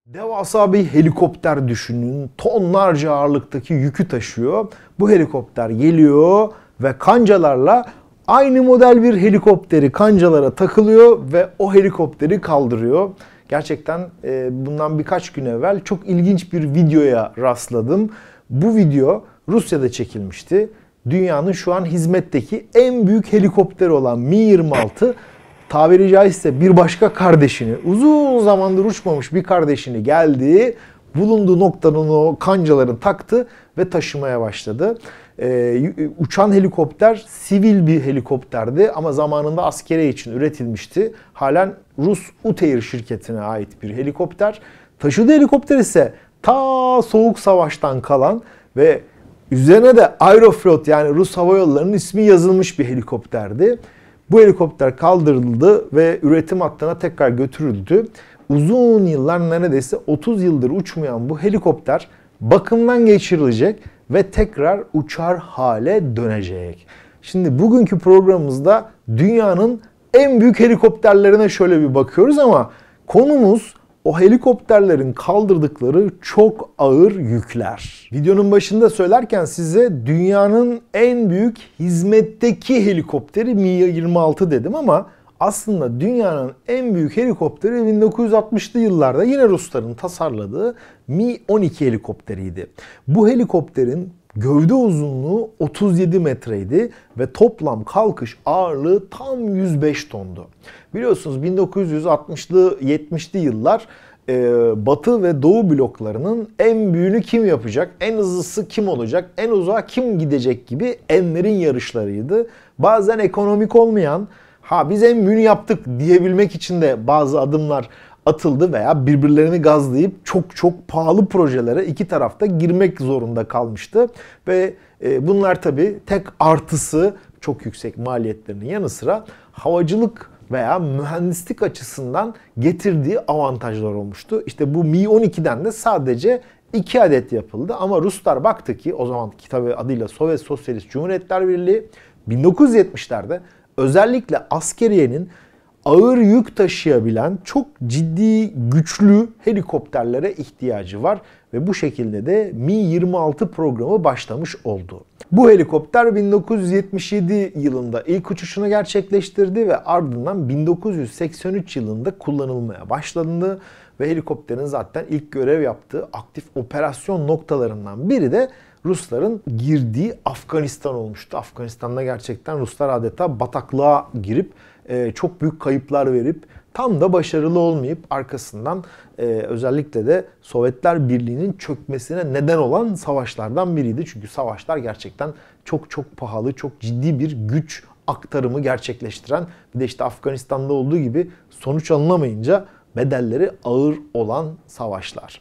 Devasa bir helikopter düşünün. Tonlarca ağırlıktaki yükü taşıyor. Bu helikopter geliyor ve kancalarla aynı model bir helikopteri kancalara takılıyor ve o helikopteri kaldırıyor. Gerçekten bundan birkaç gün evvel çok ilginç bir videoya rastladım. Bu video Rusya'da çekilmişti. Dünyanın şu an hizmetteki en büyük helikopteri olan Mi-26 tabiri caizse bir başka kardeşini, uzun zamandır uçmamış bir kardeşini geldi, bulunduğu noktanın o kancalarını taktı ve taşımaya başladı. Uçan helikopter sivil bir helikopterdi ama zamanında askeriye için üretilmişti. Halen Rus Uteir şirketine ait bir helikopter. Taşıdığı helikopter ise ta Soğuk Savaş'tan kalan ve üzerine de Aeroflot yani Rus Hava Yolları'nın ismi yazılmış bir helikopterdi. Bu helikopter kaldırıldı ve üretim hattına tekrar götürüldü. Uzun yıllar, neredeyse 30 yıldır uçmayan bu helikopter bakımdan geçirilecek ve tekrar uçar hale dönecek. Şimdi bugünkü programımızda dünyanın en büyük helikopterlerine şöyle bir bakıyoruz ama konumuz o helikopterlerin kaldırdıkları çok ağır yükler. Videonun başında söylerken size dünyanın en büyük hizmetteki helikopteri Mi-26 dedim ama aslında dünyanın en büyük helikopteri 1960'lı yıllarda yine Rusların tasarladığı Mi-12 helikopteriydi. Bu helikopterin gövde uzunluğu 37 metreydi ve toplam kalkış ağırlığı tam 105 tondu. Biliyorsunuz 1960'lı 70'li yıllar Batı ve Doğu bloklarının en büyüğünü kim yapacak, en hızlısı kim olacak, en uzağa kim gidecek gibi enlerin yarışlarıydı. Bazen ekonomik olmayan, biz en büyüğünü yaptık diyebilmek için de bazı adımlar atıldı veya birbirlerini gazlayıp çok pahalı projelere iki tarafta girmek zorunda kalmıştı. Ve bunlar tabii tek artısı çok yüksek maliyetlerinin yanı sıra havacılık veya mühendislik açısından getirdiği avantajlar olmuştu. İşte bu Mi-12'den de sadece 2 adet yapıldı ama Ruslar baktı ki o zamanki tabii adıyla Sovyet Sosyalist Cumhuriyetler Birliği 1970'lerde özellikle askeriyenin ağır yük taşıyabilen çok ciddi, güçlü helikopterlere ihtiyacı var ve bu şekilde de Mi-26 programı başlamış oldu. Bu helikopter 1977 yılında ilk uçuşunu gerçekleştirdi ve ardından 1983 yılında kullanılmaya başlandı ve helikopterin zaten ilk görev yaptığı aktif operasyon noktalarından biri de Rusların girdiği Afganistan olmuştu. Afganistan'da gerçekten Ruslar adeta bataklığa girip çok büyük kayıplar verip tam da başarılı olmayıp arkasından özellikle de Sovyetler Birliği'nin çökmesine neden olan savaşlardan biriydi. Çünkü savaşlar gerçekten çok pahalı, çok ciddi bir güç aktarımı gerçekleştiren, bir de işte Afganistan'da olduğu gibi sonuç alınamayınca bedelleri ağır olan savaşlar.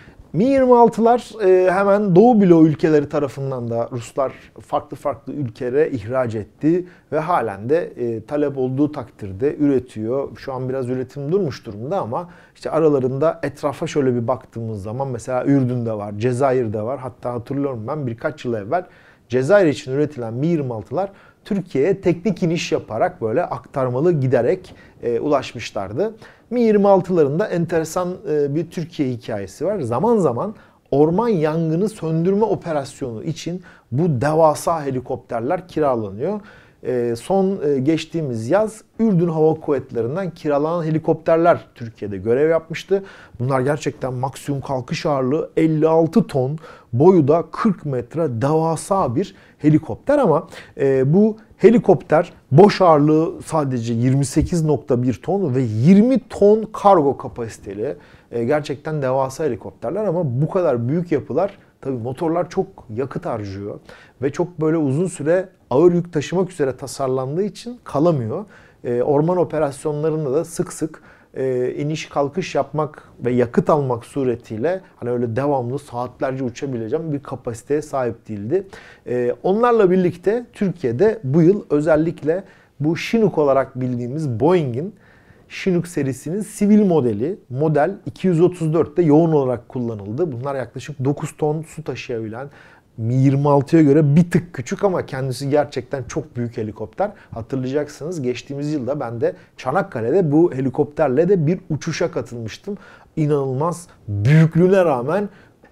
Mi-26'lar hemen Doğu bloğu ülkeleri tarafından da Ruslar farklı ülkelere ihraç etti ve halen de talep olduğu takdirde üretiyor. Şu an biraz üretim durmuş durumda ama işte aralarında etrafa şöyle bir baktığımız zaman mesela Ürdün'de var, Cezayir'de var. Hatta hatırlıyorum ben birkaç yıl evvel Cezayir için üretilen Mi-26'lar Türkiye'ye teknik iniş yaparak böyle aktarmalı giderek ulaşmışlardı. Mi-26'ların da enteresan bir Türkiye hikayesi var. Zaman zaman orman yangını söndürme operasyonu için bu devasa helikopterler kiralanıyor. Son geçtiğimiz yaz Ürdün Hava Kuvvetleri'nden kiralanan helikopterler Türkiye'de görev yapmıştı. Bunlar gerçekten maksimum kalkış ağırlığı 56 ton, boyu da 40 metre devasa bir helikopter ama bu helikopter boş ağırlığı sadece 28,1 ton ve 20 ton kargo kapasiteli gerçekten devasa helikopterler ama bu kadar büyük yapılar tabii motorlar çok yakıt harcıyor ve çok böyle uzun süre ağır yük taşımak üzere tasarlandığı için kalamıyor. Orman operasyonlarında da sık iniş kalkış yapmak ve yakıt almak suretiyle hani öyle devamlı saatlerce uçabileceğim bir kapasiteye sahip değildi. Onlarla birlikte Türkiye'de bu yıl özellikle bu Chinook olarak bildiğimiz Boeing'in Chinook serisinin sivil model 234'te yoğun olarak kullanıldı. Bunlar yaklaşık 9 ton su taşıyabilen Mi-26'ya göre bir tık küçük ama kendisi gerçekten çok büyük helikopter. Hatırlayacaksınız, geçtiğimiz yılda ben de Çanakkale'de bu helikopterle de bir uçuşa katılmıştım. İnanılmaz büyüklüğüne rağmen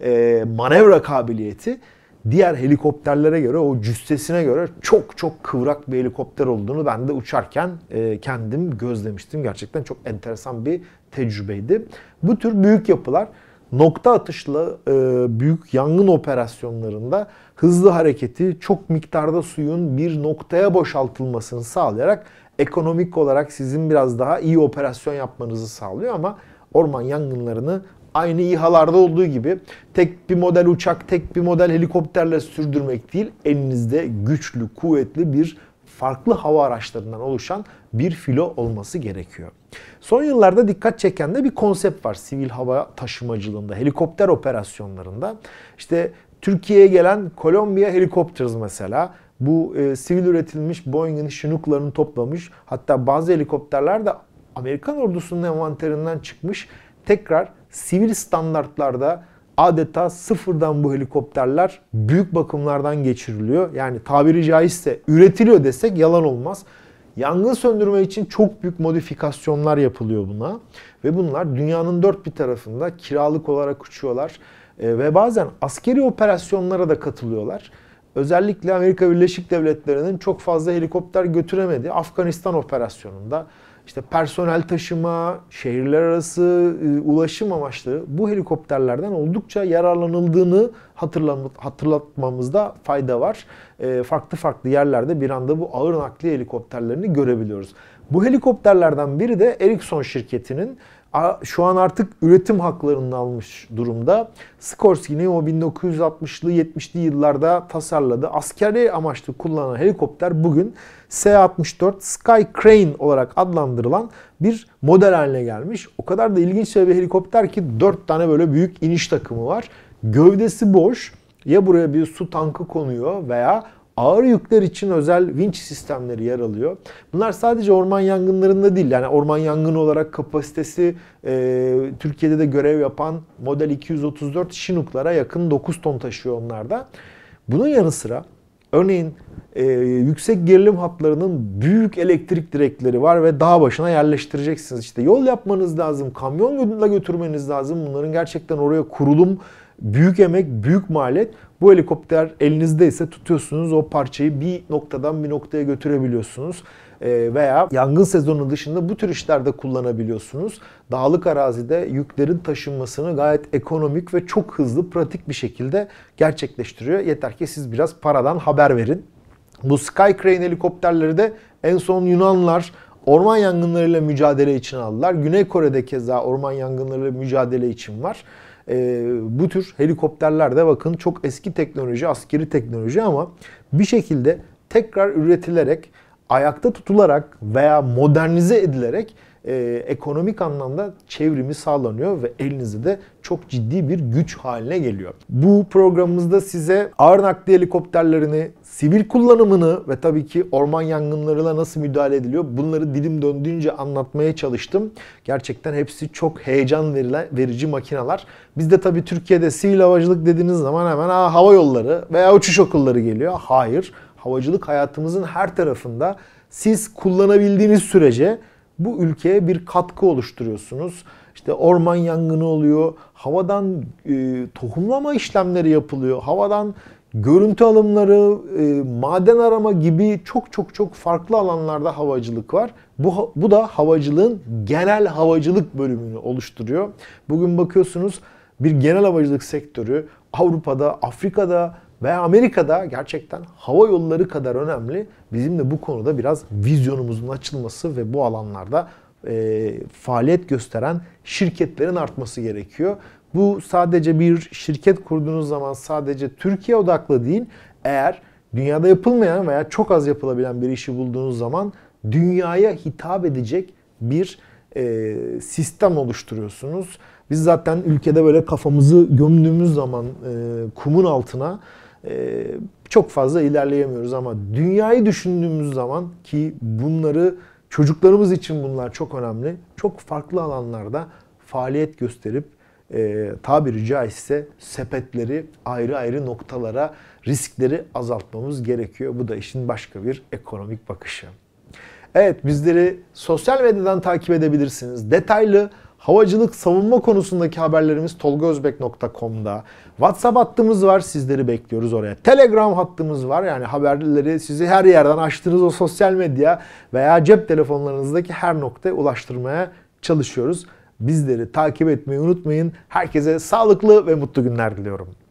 manevra kabiliyeti diğer helikopterlere göre, o cüssesine göre çok çok kıvrak bir helikopter olduğunu ben de uçarken kendim gözlemiştim. Gerçekten çok enteresan bir tecrübeydi. Bu tür büyük yapılar nokta atışlı büyük yangın operasyonlarında hızlı hareketi, çok miktarda suyun bir noktaya boşaltılmasını sağlayarak ekonomik olarak sizin biraz daha iyi operasyon yapmanızı sağlıyor ama orman yangınlarını aynı İHA'larda olduğu gibi tek bir model uçak, tek bir model helikopterle sürdürmek değil, elinizde güçlü, kuvvetli bir farklı hava araçlarından oluşan bir filo olması gerekiyor. Son yıllarda dikkat çeken de bir konsept var sivil hava taşımacılığında, helikopter operasyonlarında. İşte Türkiye'ye gelen Columbia Helicopters mesela, bu sivil üretilmiş Boeing'in Chinook'larını toplamış. Hatta bazı helikopterler de Amerikan ordusunun envanterinden çıkmış. Tekrar sivil standartlarda adeta sıfırdan bu helikopterler büyük bakımlardan geçiriliyor. Yani tabiri caizse üretiliyor desek yalan olmaz. Yangın söndürme için çok büyük modifikasyonlar yapılıyor buna. Ve bunlar dünyanın dört bir tarafında kiralık olarak uçuyorlar. Ve bazen askeri operasyonlara da katılıyorlar. Özellikle Amerika Birleşik Devletleri'nin çok fazla helikopter götüremediği Afganistan operasyonunda işte personel taşıma, şehirler arası ulaşım amaçlı bu helikopterlerden oldukça yararlanıldığını hatırlatmamızda fayda var. Farklı farklı yerlerde bir anda bu ağır nakliye helikopterlerini görebiliyoruz. Bu helikopterlerden biri de Ericsson şirketinin şu an artık üretim haklarını almış durumda. Sikorsky'nin o 1960'lı 70'li yıllarda tasarladığı askeri amaçlı kullanılan helikopter bugün S-64 Sky Crane olarak adlandırılan bir model haline gelmiş. O kadar da ilginç bir helikopter ki 4 tane böyle büyük iniş takımı var. Gövdesi boş. Ya buraya bir su tankı konuyor veya ağır yükler için özel vinç sistemleri yer alıyor. Bunlar sadece orman yangınlarında değil. Yani orman yangını olarak kapasitesi Türkiye'de de görev yapan Model 234 Chinook'lara yakın 9 ton taşıyor onlar da. Bunun yanı sıra örneğin yüksek gerilim hatlarının büyük elektrik direkleri var ve dağ başına yerleştireceksiniz. İşte yol yapmanız lazım, kamyonla götürmeniz lazım. Bunların gerçekten oraya kurulum, büyük emek, büyük maliyet. Bu helikopter elinizdeyse tutuyorsunuz, o parçayı bir noktadan bir noktaya götürebiliyorsunuz. Veya yangın sezonu dışında bu tür işlerde kullanabiliyorsunuz. Dağlık arazide yüklerin taşınmasını gayet ekonomik ve çok hızlı, pratik bir şekilde gerçekleştiriyor. Yeter ki siz biraz paradan haber verin. Bu Sky Crane helikopterleri de en son Yunanlar orman yangınlarıyla mücadele için aldılar. Güney Kore'de keza orman yangınlarıyla mücadele için var. Bu tür helikopterler de bakın çok eski teknoloji, askeri teknoloji ama bir şekilde tekrar üretilerek, ayakta tutularak veya modernize edilerek ekonomik anlamda çevrimi sağlanıyor ve elinizde de çok ciddi bir güç haline geliyor. Bu programımızda size ağır nakliye helikopterlerini, sivil kullanımını ve tabii ki orman yangınlarıyla nasıl müdahale ediliyor bunları dilim döndüğünce anlatmaya çalıştım. Gerçekten hepsi çok heyecan verici makineler. Biz de tabii Türkiye'de sivil havacılık dediğiniz zaman hemen hava yolları veya uçuş okulları geliyor. Hayır, havacılık hayatımızın her tarafında. Siz kullanabildiğiniz sürece bu ülkeye bir katkı oluşturuyorsunuz. İşte orman yangını oluyor, havadan tohumlama işlemleri yapılıyor, havadan görüntü alımları, maden arama gibi çok farklı alanlarda havacılık var. Bu da havacılığın genel havacılık bölümünü oluşturuyor. Bugün bakıyorsunuz bir genel havacılık sektörü Avrupa'da, Afrika'da veya Amerika'da gerçekten hava yolları kadar önemli. Bizim de bu konuda biraz vizyonumuzun açılması ve bu alanlarda faaliyet gösteren şirketlerin artması gerekiyor. Bu sadece bir şirket kurduğunuz zaman sadece Türkiye odaklı değil. Eğer dünyada yapılmayan veya çok az yapılabilen bir işi bulduğunuz zaman dünyaya hitap edecek bir sistem oluşturuyorsunuz. Biz zaten ülkede böyle kafamızı gömdüğümüz zaman kumun altına çok fazla ilerleyemiyoruz ama dünyayı düşündüğümüz zaman ki bunları çocuklarımız için bunlar çok önemli. Çok farklı alanlarda faaliyet gösterip tabiri caizse sepetleri ayrı ayrı noktalara, riskleri azaltmamız gerekiyor. Bu da işin başka bir ekonomik bakışı. Evet, bizleri sosyal medyadan takip edebilirsiniz. Detaylı havacılık savunma konusundaki haberlerimiz tolgaozbek.com'da. WhatsApp hattımız var, sizleri bekliyoruz oraya. Telegram hattımız var, yani haberleri sizi her yerden açtığınız o sosyal medya veya cep telefonlarınızdaki her noktaya ulaştırmaya çalışıyoruz. Bizleri takip etmeyi unutmayın. Herkese sağlıklı ve mutlu günler diliyorum.